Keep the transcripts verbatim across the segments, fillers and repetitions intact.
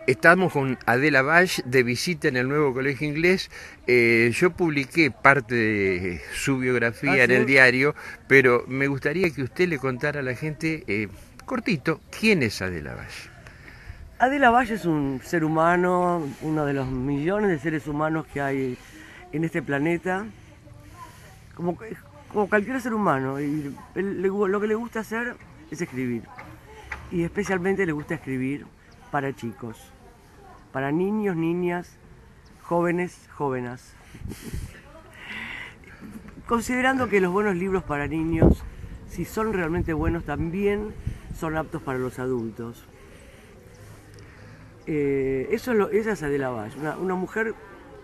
Estamos con Adela Baix de visita en el nuevo colegio inglés. Eh, yo publiqué parte de su biografía ¿Ah, en sí? el diario, pero me gustaría que usted le contara a la gente, eh, cortito, ¿quién es Adela Baix? Adela Baix es un ser humano, uno de los millones de seres humanos que hay en este planeta, como, como cualquier ser humano, y él- le- lo que le gusta hacer es escribir, y especialmente le gusta escribir para chicos, para niños, niñas, jóvenes, jóvenes. Considerando que los buenos libros para niños, si son realmente buenos, también son aptos para los adultos. Eh, eso es lo, esa es Adela Baix, una, una mujer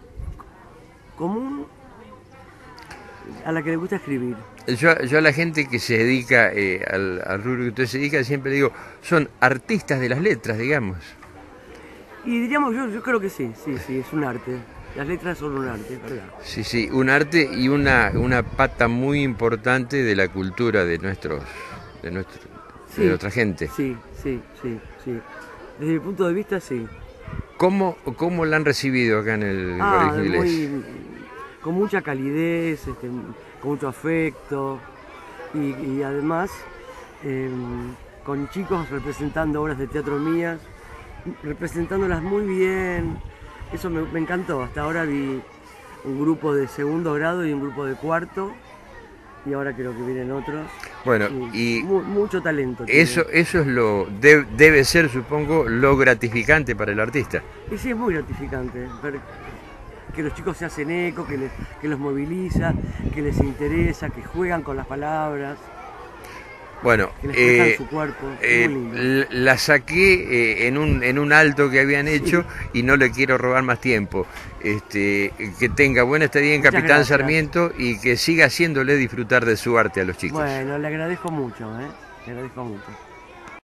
común a la que le gusta escribir. Yo, yo a la gente que se dedica eh, al, al rubro que usted se dedica, siempre digo, son artistas de las letras, digamos. Y diríamos, yo, yo creo que sí, sí, sí, es un arte. Las letras son un arte, es verdad. Sí, sí, un arte y una, una pata muy importante de la cultura de nuestros, de nuestro, Sí, de nuestra gente. Sí, sí, sí, sí. Desde mi punto de vista, sí. ¿Cómo, cómo la han recibido acá en el Ah, colegio inglés? muy, con mucha calidez, este, con mucho afecto y, y además eh, con chicos representando obras de teatro mías, representándolas muy bien. Eso me, me encantó. Hasta ahora vi un grupo de segundo grado y un grupo de cuarto y ahora creo que vienen otros. Bueno, Y y mu- mucho talento tienen. eso, eso es lo de- debe ser, supongo, lo gratificante para el artista. Y sí, es muy gratificante ver que los chicos se hacen eco, que, les, que los moviliza, que les interesa, que juegan con las palabras, Bueno, que les dejan eh, su cuerpo. eh, Es muy lindo. l- la saqué eh, en un en un alto que habían hecho y no le quiero robar más tiempo. Este, que tenga buena estadía en Muchas Capitán gracias. Sarmiento y que siga haciéndole disfrutar de su arte a los chicos. Bueno, le agradezco mucho, ¿eh? Le agradezco mucho.